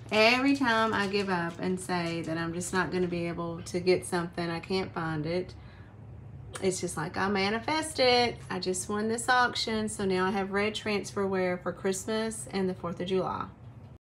Every time I give up and say that I'm just not going to be able to get something, I can't find it, it's just like I manifest it. I just won this auction, so now I have red transferware for Christmas and the 4th of July.